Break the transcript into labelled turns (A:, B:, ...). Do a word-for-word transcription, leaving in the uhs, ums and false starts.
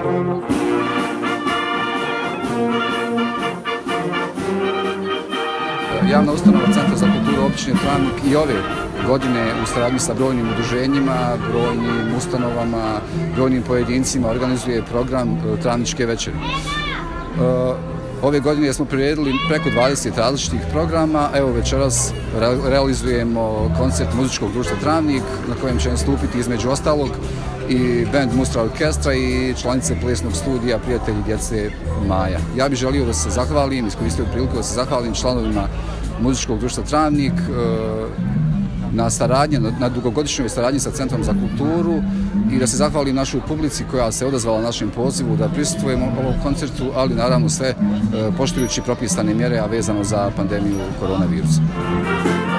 A: Javna ustanova Centra za kulturu općine Travnik i ove godine u saradnji sa brojnim udruženjima, brojnim ustanovama, brojnim pojedincima organizuje program Travničke večeri. Ove godine smo priredili preko dvadeset različitih programa, evo večeras realizujemo koncert muzičkog društva Travnik na kojem će nastupiti između ostalog i band Mustra orkestra i članice plesnog studija Prijatelji djece Maja. Ja bih želio da se zahvalim, iskoristio priliku da se zahvalim članovima muzičkog društva Travnik na saradnji, na dugogodišnjoj saradnji sa Centrom za kulturu i da se zahvalim našoj publici koja se odazvala našem pozivu da prisustvujemo ovom koncertu, ali naravno sve poštujući propisane mjere, a vezano za pandemiju koronavirusa.